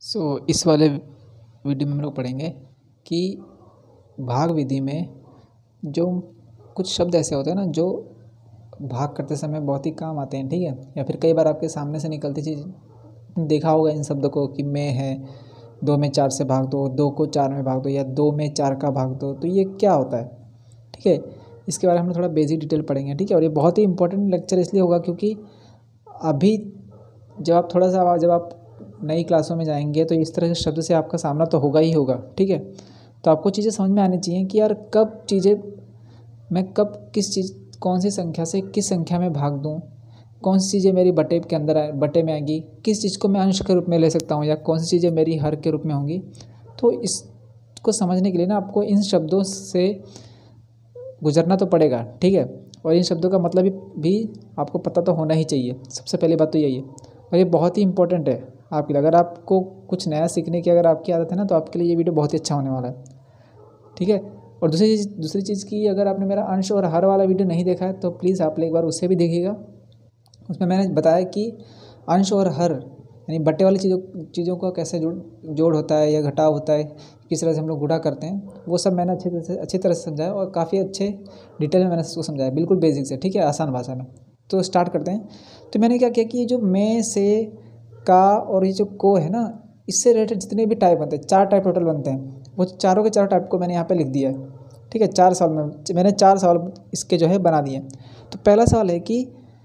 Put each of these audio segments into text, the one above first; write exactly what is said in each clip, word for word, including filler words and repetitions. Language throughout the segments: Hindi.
सो so, इस वाले वीडियो में हम लोग पढ़ेंगे कि भाग विधि में जो कुछ शब्द ऐसे होते हैं ना जो भाग करते समय बहुत ही काम आते हैं, ठीक है। या फिर कई बार आपके सामने से निकलती चीज़ देखा होगा इन शब्दों को कि मैं है, दो में चार से भाग दो, दो को चार में भाग दो या दो में चार का भाग दो। तो ये क्या होता है, ठीक है। इसके बारे में हम थोड़ा बेसिक डिटेल पढ़ेंगे, ठीक है। और ये बहुत ही इंपॉर्टेंट लेक्चर इसलिए होगा क्योंकि अभी जब आप थोड़ा सा जब आप नई क्लासों में जाएंगे तो इस तरह के शब्द से आपका सामना तो होगा ही होगा, ठीक है। तो आपको चीज़ें समझ में आनी चाहिए कि यार कब चीज़ें मैं कब किस चीज़ कौन सी संख्या से किस संख्या में भाग दूँ, कौन सी चीज़ें मेरी बटे के अंदर आए बटे में आएंगी, किस चीज़ को मैं अंश के रूप में ले सकता हूँ या कौन सी चीज़ें मेरी हर के रूप में होंगी। तो इसको समझने के लिए ना आपको इन शब्दों से गुजरना तो पड़ेगा, ठीक है। और इन शब्दों का मतलब भी आपको पता तो होना ही चाहिए। सबसे पहली बात तो यही है और ये बहुत ही इंपॉर्टेंट है आपके लिए। अगर आपको कुछ नया सीखने की अगर आपकी आदत है ना तो आपके लिए ये वीडियो बहुत ही अच्छा होने वाला है, ठीक है। और दूसरी चीज़ दूसरी चीज़ की अगर आपने मेरा अंश और हर वाला वीडियो नहीं देखा है तो प्लीज़ आप एक बार उसे भी देखिएगा। उसमें मैंने बताया कि अंश और हर यानी बट्टे वाली चीज़ों चीज़ों का कैसे जोड़ जोड़ होता है या घटाव होता है, किस तरह से हम लोग गुणा करते हैं, वो सब मैंने अच्छी तरह से अच्छी तरह से समझाया और काफ़ी अच्छे डिटेल में मैंने उसको समझाया, बिल्कुल बेसिक से, ठीक है, आसान भाषा में। तो स्टार्ट करते हैं। तो मैंने क्या किया कि ये जो मैं से का और ये जो को है ना, इससे रिलेटेड जितने भी टाइप बनते हैं, चार टाइप टोटल बनते हैं, वो चारों के चारों टाइप को मैंने यहाँ पे लिख दिया है, ठीक है। चार सवाल में मैंने चार सवाल इसके जो है बना दिए। तो पहला सवाल है कि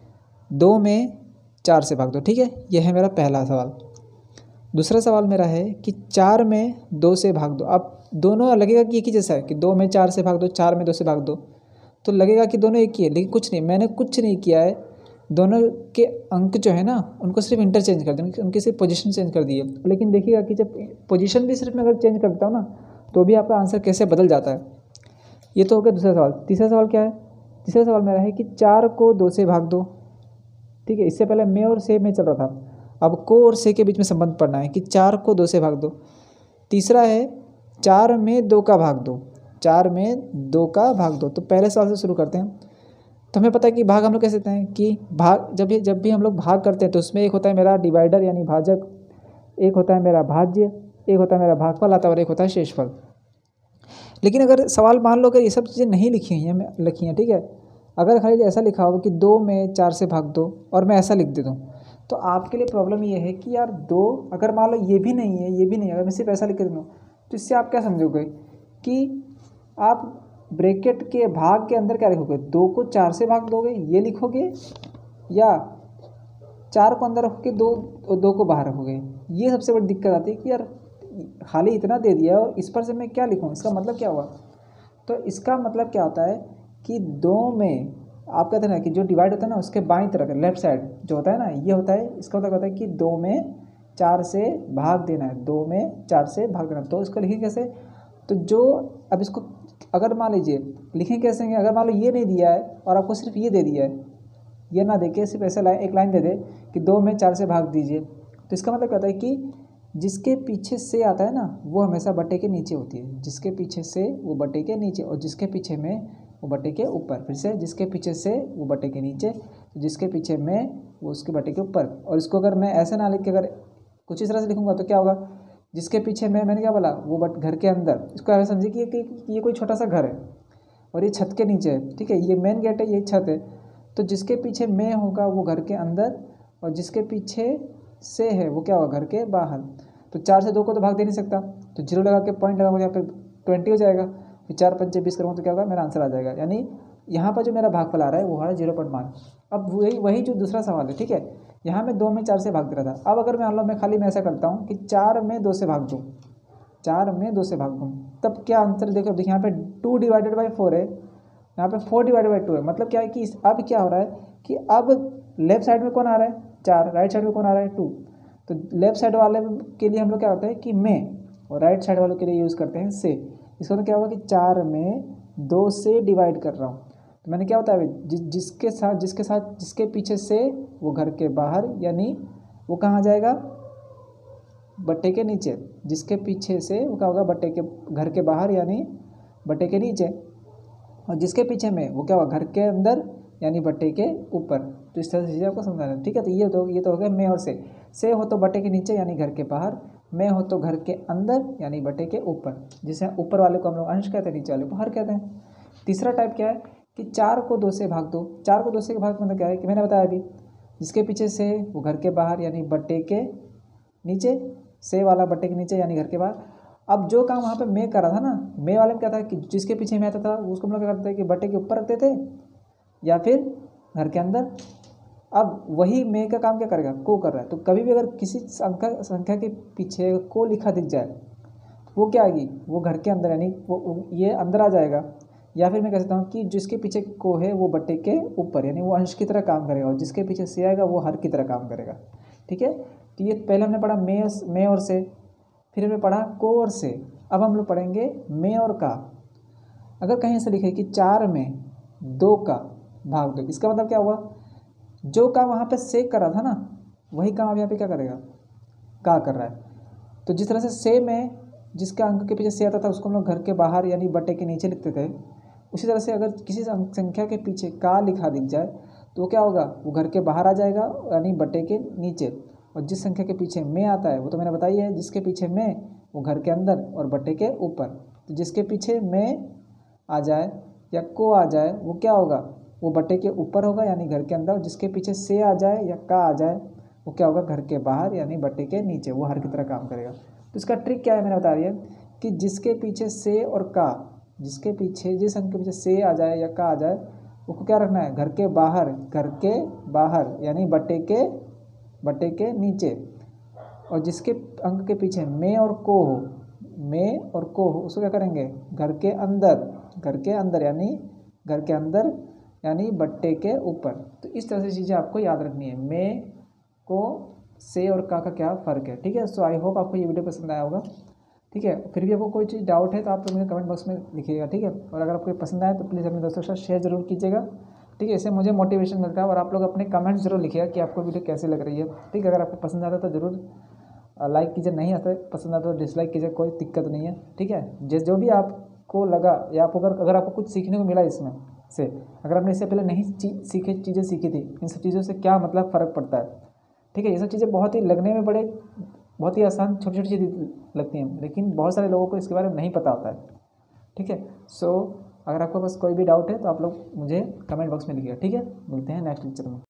दो में चार से भाग दो, ठीक है, यह है मेरा पहला सवाल। दूसरा सवाल मेरा है कि चार में दो से भाग दो। अब दोनों लगेगा कि एक ही जैसा है कि दो में चार से भाग दो, चार में दो से भाग दो, तो लगेगा कि दोनों एक ही है, लेकिन कुछ नहीं, मैंने कुछ नहीं किया है। दोनों के अंक जो है ना उनको सिर्फ इंटरचेंज कर दिया, उनकी सिर्फ पोजीशन चेंज कर दी है। लेकिन देखिएगा कि जब पोजीशन भी सिर्फ मैं अगर चेंज कर देता हूँ ना तो भी आपका आंसर कैसे बदल जाता है। ये तो हो गया दूसरा सवाल। तीसरा सवाल क्या है? तीसरा सवाल मेरा है कि चार को दो से भाग दो, ठीक है। इससे पहले मैं और से में चल रहा था, अब को और से के बीच में संबंध पढ़ना है कि चार को दो से भाग दो। तीसरा है चार में दो का भाग दो, चार में दो का भाग दो। तो पहले सवाल से शुरू करते हैं। तो हमें पता है कि भाग हम लोग कैसे करते हैं कि भाग जब भी जब भी हम लोग भाग करते हैं तो उसमें एक होता है मेरा डिवाइडर यानी भाजक, एक होता है मेरा भाज्य, एक होता है मेरा भागफल आता है और एक होता है शेषफल। लेकिन अगर सवाल मान लो अगर ये सब चीज़ें नहीं लिखी हैं लिखी हैं ठीक है, अगर खाली ऐसा लिखा हो कि दो में चार से भाग दो और मैं ऐसा लिख दे दूँ तो आपके लिए प्रॉब्लम ये है कि यार दो, अगर मान लो ये भी नहीं है ये भी नहीं है, अगर मैं सिर्फ ऐसा लिख दूँ तो इससे आप क्या समझोगे कि आप ब्रैकेट के भाग के अंदर क्या लिखोगे, दो को चार से भाग दोगे ये लिखोगे या चार को अंदर रखोगे दो दो को बाहर रखोगे। ये सबसे बड़ी दिक्कत आती है कि यार खाली इतना दे दिया और इस पर से मैं क्या लिखूँ, इसका मतलब क्या हुआ। तो इसका मतलब क्या होता है कि दो में आप कहते हैं ना कि जो डिवाइड होता है ना उसके बाईं तरफ लेफ्ट साइड जो होता है ना ये होता है, इसका मतलब होता है कि दो में चार से भाग देना है, दो में चार से भाग देना। तो इसको लिखें कैसे, तो जो अब इसको अगर मान लीजिए लिखें कैसे, अगर मान लो ये नहीं दिया है और आपको सिर्फ ये दे दिया है, ये ना देके सिर्फ ऐसा लाइन एक लाइन दे दे कि दो में चार से भाग दीजिए, तो इसका मतलब क्या होता है कि जिसके पीछे से आता है ना वो हमेशा बट्टे के नीचे होती है, जिसके पीछे से वो बट्टे के नीचे और जिसके पीछे में वो बट्टे के ऊपर, फिर से जिसके पीछे से वो बट्टे के नीचे, जिसके पीछे में वो उसके बट्टे के ऊपर। और इसको अगर मैं ऐसे ना लिख के अगर कुछ इस तरह से लिखूंगा तो क्या होगा, जिसके पीछे में मैंने क्या बोला वो बट घर के अंदर, इसको ऐसे समझिए कि ये कोई छोटा सा घर है और ये छत के नीचे है, ठीक है, ये मेन गेट है ये छत है। तो जिसके पीछे में होगा वो घर के अंदर और जिसके पीछे से है वो क्या होगा घर के बाहर। तो चार से दो को तो भाग दे नहीं सकता, तो जीरो लगा के पॉइंट लगाऊंगा यहाँ पे ट्वेंटी हो जाएगा, फिर चार पंचे बीस करूँगा तो क्या होगा मेरा आंसर आ जाएगा। यानी यहाँ पर जो मेरा भागफल आ रहा है वो है जीरो पॉइंट वन। अब वही वही जो दूसरा सवाल है, ठीक है, यहाँ मैं दो में चार से भाग दे रहा था। अब अगर मान लो मैं खाली मैं ऐसा करता हूँ कि चार में दो से भाग दूँ, चार में दो से भाग दूँ, तब क्या आंसर देखो, देखिए यहाँ पे टू डिवाइडेड बाई फोर है, यहाँ पे फोर डिवाइडेड बाई टू है। मतलब क्या है कि अब क्या हो रहा है कि अब लेफ्ट साइड में कौन आ रहा है चार, राइट साइड में कौन आ रहा है टू। तो लेफ्ट साइड वाले के लिए हम लोग क्या होता है कि में और राइट साइड वालों के लिए यूज़ करते हैं से। इसका तो क्या होगा कि चार में दो से डिवाइड कर रहा हूँ, तो मैंने क्या होता है जि, जिसके साथ जिसके साथ जिसके पीछे से वो घर के बाहर, यानी वो कहाँ जाएगा बट्टे के नीचे, जिसके पीछे से वो क्या होगा बट्टे के घर के बाहर यानी बट्टे के नीचे, और जिसके पीछे में वो क्या होगा घर के अंदर यानी बट्टे के ऊपर। तो इस तरह से चीज़ें आपको समझाना है, ठीक है। तो ये तो ये तो हो गया में और से से हो तो बट्टे के नीचे यानी घर के बाहर, में हो तो घर के अंदर यानी बटे के ऊपर, जिसे ऊपर वाले को हम लोग अंश कहते हैं, नीचे वाले को हर कहते हैं। तीसरा टाइप क्या है कि चार को दो से भाग दो। चार को दो से भाग मतलब क्या है कि मैंने बताया अभी, जिसके पीछे से वो घर के बाहर यानी बटे के नीचे, से वाला बटे के नीचे यानी घर के बाहर। अब जो काम वहाँ पे मैं कर रहा था ना, मैं वाले में क्या था कि जिसके पीछे मैं आता था उसको हम लोग क्या करते थे कि बटे के ऊपर रखते थे या फिर घर के अंदर। अब वही मैं का काम क्या करेगा, को कर रहा है। तो कभी भी अगर किसी संख्या संख्या के पीछे को लिखा दिख जाए वो क्या आएगी, वो घर के अंदर यानी वो ये अंदर आ जाएगा। या फिर मैं कह सकता हूँ कि जिसके पीछे को है वो बटे के ऊपर यानी वो अंश की तरह काम करेगा, और जिसके पीछे से आएगा वो हर की तरह काम करेगा। ठीक है, तो ये पहले हमने पढ़ा मैं मैं और से, फिर हमने पढ़ा को और से। अब हम लोग पढ़ेंगे मैं और का। अगर कहीं से लिखे कि चार में दो का भाग दो, इसका मतलब क्या हुआ, जो काम वहाँ पे से कर रहा था ना वही काम अब यहाँ पे क्या करेगा, का कर रहा है। तो जिस तरह से से में जिसका अंक के पीछे से आता था उसको हम लोग घर के बाहर यानी बटे के नीचे लिखते थे, उसी तरह से अगर किसी संख्या के पीछे का लिखा दिख जाए तो वो क्या होगा, वो घर के बाहर आ जाएगा यानी बटे के नीचे। और जिस संख्या के पीछे में आता है वो तो मैंने बताई है, जिसके पीछे में वो घर के अंदर और बटे के ऊपर। तो जिसके पीछे में आ जाए या को आ जाए वो क्या होगा, वो बटे के ऊपर होगा यानी घर के अंदर। जिसके पीछे से आ जाए या का आ जाए वो क्या होगा, घर के बाहर यानी बटे के नीचे, वो हर की तरह काम करेगा। तो इसका ट्रिक क्या है मैंने बता दिया कि जिसके पीछे से और का, जिसके पीछे जिस अंक के पीछे से आ जाए या का आ जाए उसको क्या रखना है, घर के बाहर, घर के बाहर यानी बटे के बटे के नीचे। और जिसके अंक के पीछे में और को हो, में और को हो उसको क्या करेंगे, घर के अंदर, घर के अंदर यानी घर के अंदर यानी बट्टे के ऊपर। तो इस तरह से चीज़ें आपको याद रखनी है, में को से और का का क्या फ़र्क है। ठीक है, सो आई होप आपको ये वीडियो पसंद आया होगा। ठीक है, फिर भी आपको कोई चीज़ डाउट है तो आप तो मुझे कमेंट बॉक्स में लिखिएगा। ठीक है, और अगर आपको पसंद आए तो प्लीज़ अपने दोस्तों के साथ शेयर जरूर कीजिएगा। ठीक है, इससे मुझे मोटिवेशन मिलता है। और आप लोग अपने कमेंट्स जरूर लिखिएगा कि आपको वीडियो कैसी लग रही है। ठीक है, अगर आपको पसंद आता है तो ज़रूर लाइक कीजिए, नहीं आता पसंद आता तो डिसलाइक कीजिए, कोई दिक्कत नहीं है। ठीक है, जिस जो भी आपको लगा या आप अगर अगर आपको कुछ सीखने को मिला इसमें से, अगर आपने इससे पहले नहीं सीखे चीज़ें सीखी थी, इन सब चीज़ों से क्या मतलब फ़र्क पड़ता है। ठीक है, ये सब चीज़ें बहुत ही लगने में बड़े बहुत ही आसान छोटी छोटी चीज़ें लगती हैं, लेकिन बहुत सारे लोगों को इसके बारे में नहीं पता होता है। ठीक है, सो अगर आपको बस कोई भी डाउट है तो आप लोग मुझे कमेंट बॉक्स में लिखिएगा। ठीक है, मिलते हैं नेक्स्ट लेक्चर में।